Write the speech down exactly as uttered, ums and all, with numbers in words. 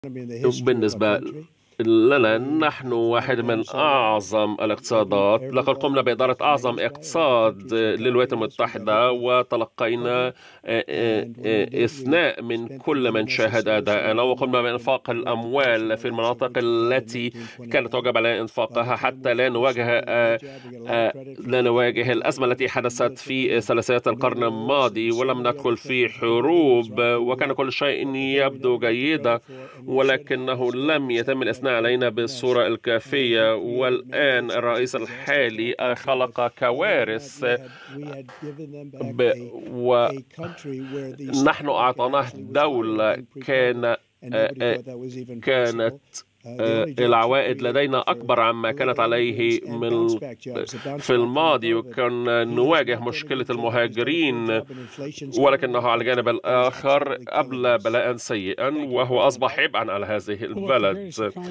بالنسبة لنا نحن واحد من أعظم الاقتصادات. لقد قمنا بإدارة أعظم اقتصاد للولايات المتحدة، وتلقينا إثناء من كل من شاهد أداءنا، وقمنا بإنفاق الأموال في المناطق التي كانت واجب علينا إنفاقها حتى لا نواجه لا نواجه الأزمة التي حدثت في ثلاثينات القرن الماضي، ولم ندخل في حروب، وكان كل شيء يبدو جيدا، ولكنه لم يتم الإثناء علينا بالصورة الكافية. والآن الرئيس الحالي خلق كوارث، ب... ونحن أعطيناه دولة كان كانت العوائد لدينا أكبر عما كانت عليه من في الماضي، وكان نواجه مشكلة المهاجرين، ولكنه على الجانب الآخر أبلى بلاء سيئا، وهو أصبح عبئا على هذه البلد.